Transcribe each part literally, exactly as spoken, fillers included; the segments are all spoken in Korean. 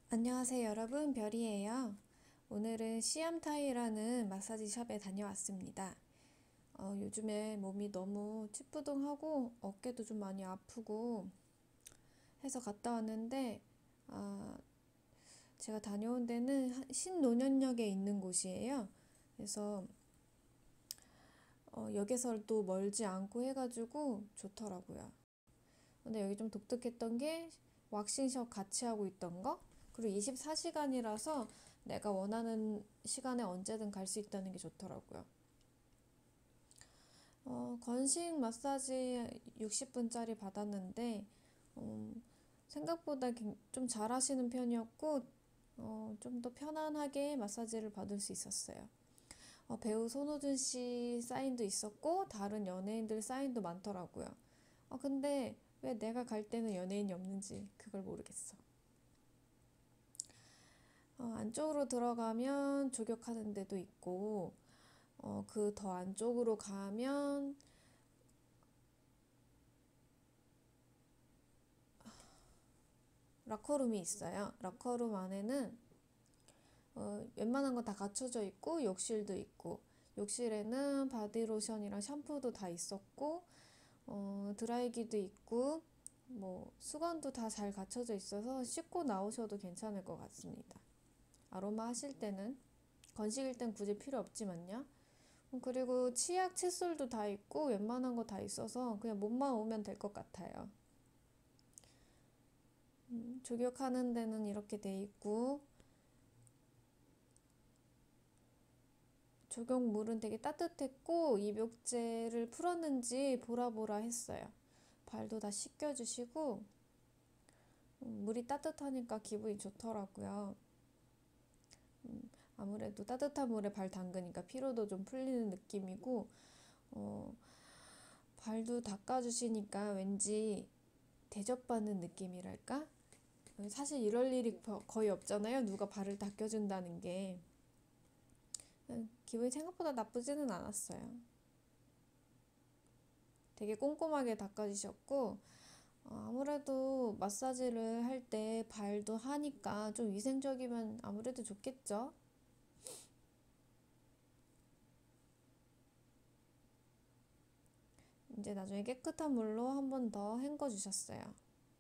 안녕하세요 여러분, 별이에요. 오늘은 시암타이라는 마사지 샵에 다녀왔습니다. 어, 요즘에 몸이 너무 찌뿌둥하고 어깨도 좀 많이 아프고 해서 갔다 왔는데, 아, 제가 다녀온 데는 한- 신논현역에 있는 곳이에요. 그래서 어, 역에서도 멀지 않고 해가지고 좋더라고요. 근데 여기 좀 독특했던 게 왁싱샵 같이 하고 있던 거, 그리고 이십사 시간이라서 내가 원하는 시간에 언제든 갈 수 있다는 게 좋더라고요. 어, 건식 마사지 육십 분짜리 받았는데, 음, 생각보다 좀 잘하시는 편이었고, 어, 좀 더 편안하게 마사지를 받을 수 있었어요. 어, 배우 손호준 씨 사인도 있었고, 다른 연예인들 사인도 많더라고요. 어, 근데 왜 내가 갈 때는 연예인이 없는지 그걸 모르겠어. 어, 안쪽으로 들어가면 조격하는 데도 있고, 어, 그 더 안쪽으로 가면 락커룸이 있어요. 락커룸 안에는 어, 웬만한 거 다 갖춰져 있고, 욕실도 있고, 욕실에는 바디로션이랑 샴푸도 다 있었고, 어, 드라이기도 있고, 뭐 수건도 다 잘 갖춰져 있어서 씻고 나오셔도 괜찮을 것 같습니다. 아로마 하실 때는, 건식일 땐 굳이 필요 없지만요. 음, 그리고 치약, 칫솔도 다 있고 웬만한 거 다 있어서 그냥 몸만 오면 될 것 같아요. 음, 조격하는 데는 이렇게 돼 있고, 조격물은 되게 따뜻했고 입욕제를 풀었는지 보라보라 했어요. 발도 다 씻겨주시고, 음, 물이 따뜻하니까 기분이 좋더라고요. 음, 아무래도 따뜻한 물에 발 담그니까 피로도 좀 풀리는 느낌이고, 어, 발도 닦아주시니까 왠지 대접받는 느낌이랄까? 사실 이럴 일이 거의 없잖아요. 누가 발을 닦여준다는 게. 기분이 생각보다 나쁘지는 않았어요. 되게 꼼꼼하게 닦아주셨고, 어, 아무래도 마사지를 할 때 발도 하니까 좀 위생적이면 아무래도 좋겠죠? 이제 나중에 깨끗한 물로 한 번 더 헹궈주셨어요.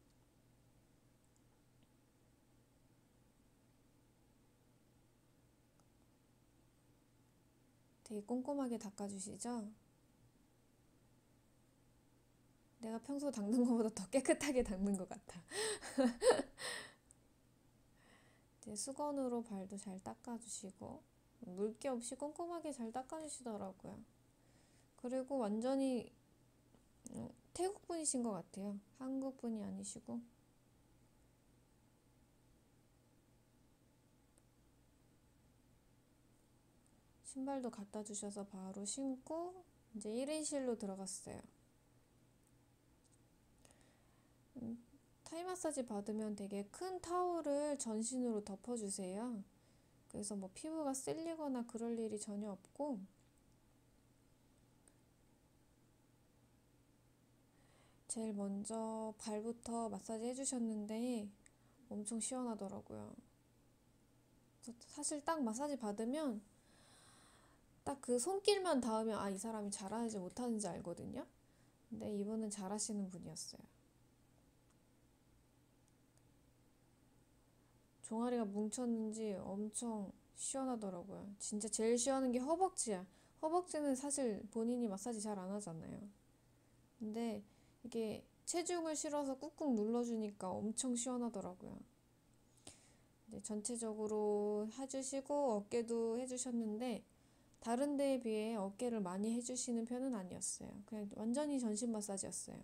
되게 꼼꼼하게 닦아주시죠? 내가 평소 닦는 것보다 더 깨끗하게 닦는 것 같아. 이제 수건으로 발도 잘 닦아주시고, 물기 없이 꼼꼼하게 잘 닦아주시더라고요. 그리고 완전히 어, 태국 분이신 것 같아요. 한국 분이 아니시고. 신발도 갖다 주셔서 바로 신고 이제 일 인실로 들어갔어요. 음, 타이 마사지 받으면 되게 큰 타올을 전신으로 덮어주세요. 그래서 뭐 피부가 쓸리거나 그럴 일이 전혀 없고, 제일 먼저 발부터 마사지 해주셨는데 엄청 시원하더라고요. 사실 딱 마사지 받으면 딱 그 손길만 닿으면 아, 이 사람이 잘하는지 못하는지 알거든요. 근데 이분은 잘하시는 분이었어요. 종아리가 뭉쳤는지 엄청 시원하더라고요. 진짜 제일 시원한 게 허벅지야. 허벅지는 사실 본인이 마사지 잘 안 하잖아요. 근데 이게 체중을 실어서 꾹꾹 눌러주니까 엄청 시원하더라고요. 이제 전체적으로 해주시고 어깨도 해주셨는데 다른 데에 비해 어깨를 많이 해주시는 편은 아니었어요. 그냥 완전히 전신 마사지였어요.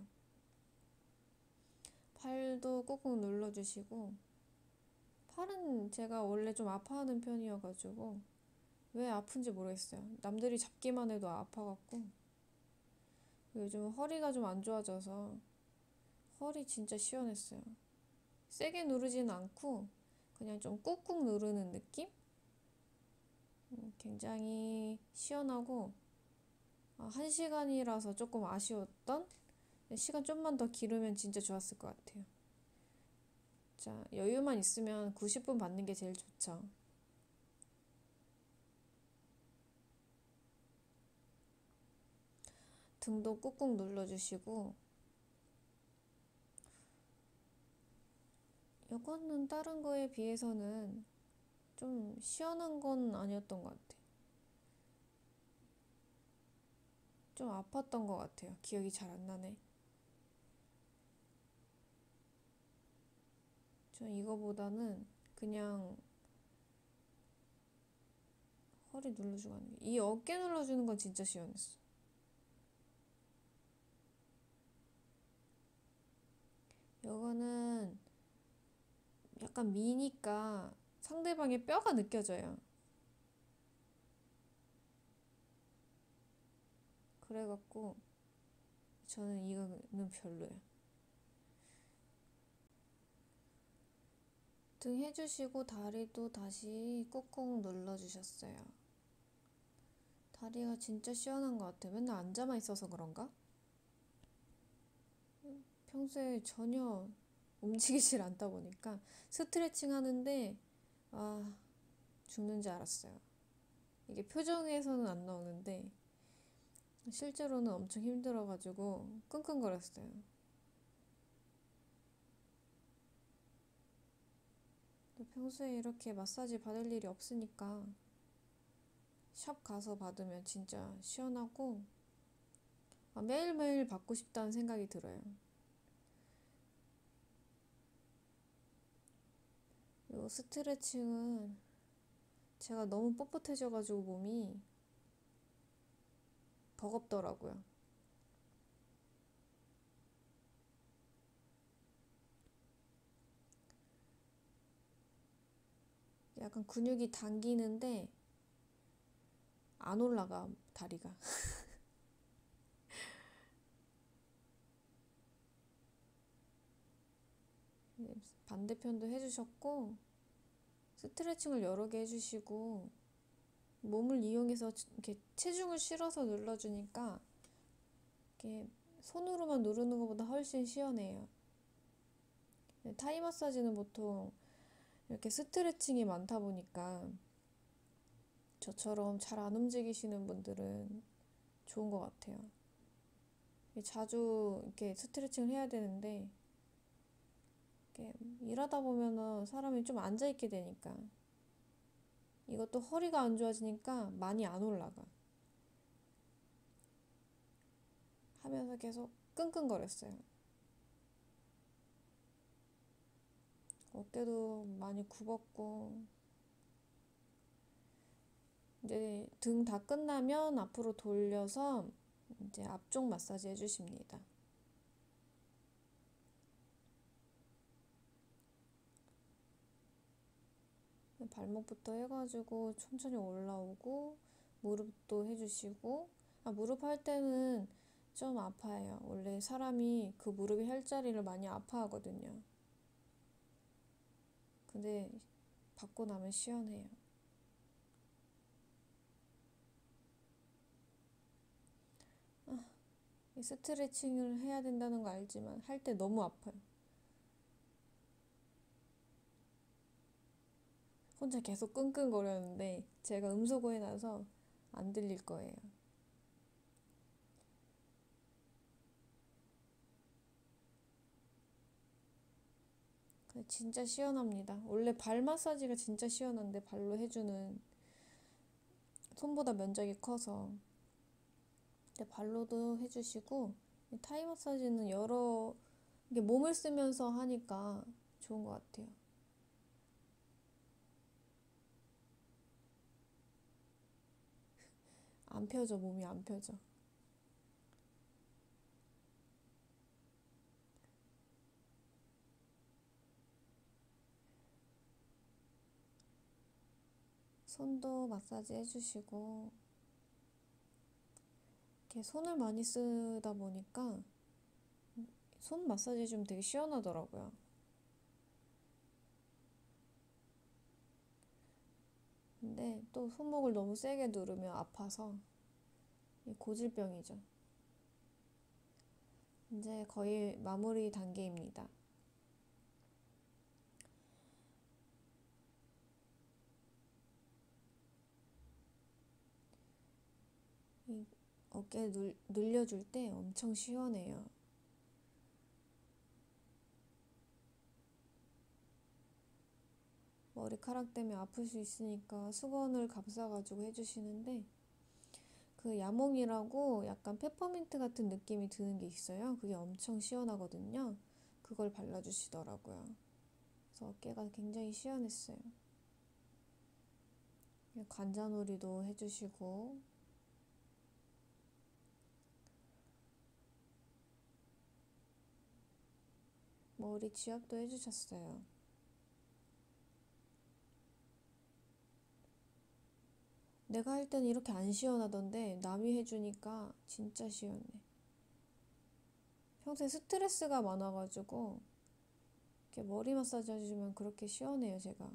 팔도 꾹꾹 눌러주시고, 팔은 제가 원래 좀 아파하는 편이어가지고 왜 아픈지 모르겠어요. 남들이 잡기만 해도 아파갖고. 요즘 허리가 좀 안 좋아져서 허리 진짜 시원했어요. 세게 누르지는 않고 그냥 좀 꾹꾹 누르는 느낌? 음, 굉장히 시원하고, 아, 한 시간이라서 조금 아쉬웠던, 시간 좀만 더 기르면 진짜 좋았을 것 같아요. 진짜 여유만 있으면 구십 분 받는 게 제일 좋죠. 등도 꾹꾹 눌러주시고, 이거는 다른 거에 비해서는 좀 시원한 건 아니었던 것 같아요. 좀 아팠던 것 같아요. 기억이 잘 안 나네. 저 이거보다는 그냥 허리 눌러주고 하는 게, 이 어깨 눌러주는 건 진짜 시원했어. 이거는 약간 미니까 상대방의 뼈가 느껴져요. 그래갖고 저는 이거는 별로예요. 등 해주시고 다리도 다시 꾹꾹 눌러주셨어요. 다리가 진짜 시원한 것 같아요. 맨날 앉아만 있어서 그런가? 평소에 전혀 움직이질 않다 보니까 스트레칭 하는데 아, 죽는 줄 알았어요. 이게 표정에서는 안 나오는데 실제로는 엄청 힘들어가지고 끙끙거렸어요. 평소에 이렇게 마사지 받을 일이 없으니까 샵 가서 받으면 진짜 시원하고 아, 매일매일 받고 싶다는 생각이 들어요. 이 스트레칭은 제가 너무 뻣뻣해져가지고 몸이 버겁더라고요. 약간 근육이 당기는데 안 올라가, 다리가. 반대편도 해주셨고, 스트레칭을 여러 개 해주시고, 몸을 이용해서 이렇게 체중을 실어서 눌러주니까, 이렇게 손으로만 누르는 것보다 훨씬 시원해요. 타이 마사지는 보통 이렇게 스트레칭이 많다 보니까, 저처럼 잘 안 움직이시는 분들은 좋은 것 같아요. 자주 이렇게 스트레칭을 해야 되는데, 이렇게 일하다 보면은 사람이 좀 앉아있게 되니까, 이것도 허리가 안 좋아지니까 많이 안 올라가. 하면서 계속 끙끙거렸어요. 어깨도 많이 굽었고, 이제 등 다 끝나면 앞으로 돌려서 이제 앞쪽 마사지 해주십니다. 발목부터 해가지고 천천히 올라오고, 무릎도 해주시고, 아, 무릎 할 때는 좀 아파요. 원래 사람이 그 무릎이 할 자리를 많이 아파하거든요. 근데 받고 나면 시원해요. 스트레칭을 해야 된다는 거 알지만 할 때 너무 아파요. 혼자 계속 끙끙거렸는데 제가 음소거 해놔서 안 들릴 거예요. 근데 진짜 시원합니다. 원래 발 마사지가 진짜 시원한데 발로 해주는 손보다 면적이 커서 근데 발로도 해주시고 타이 마사지는 여러 이게 몸을 쓰면서 하니까 좋은 것 같아요. 안 펴져, 몸이 안 펴져. 손도 마사지 해주시고 이렇게 손을 많이 쓰다 보니까 손 마사지 좀 되게 시원하더라고요. 근데 또 손목을 너무 세게 누르면 아파서 고질병이죠. 이제 거의 마무리 단계입니다. 이 어깨 눌, 늘려줄 때 엄청 시원해요. 머리카락 때문에 아플 수 있으니까 수건을 감싸가지고 해주시는데, 그 야몽이라고 약간 페퍼민트 같은 느낌이 드는 게 있어요. 그게 엄청 시원하거든요. 그걸 발라주시더라고요. 그래서 어깨가 굉장히 시원했어요. 관자놀이도 해주시고, 머리 지압도 해주셨어요. 내가 할 때는 이렇게 안 시원하던데 남이 해주니까 진짜 시원해. 평소에 스트레스가 많아가지고 이렇게 머리 마사지 해주면 그렇게 시원해요, 제가.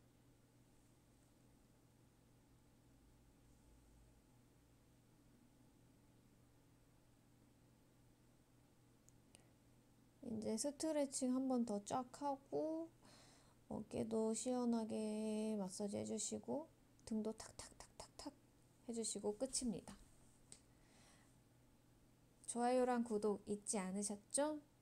이제 스트레칭 한 번 더 쫙 하고 어깨도 시원하게 마사지 해주시고 등도 탁탁탁탁탁 해주시고 끝입니다. 좋아요랑 구독 잊지 않으셨죠?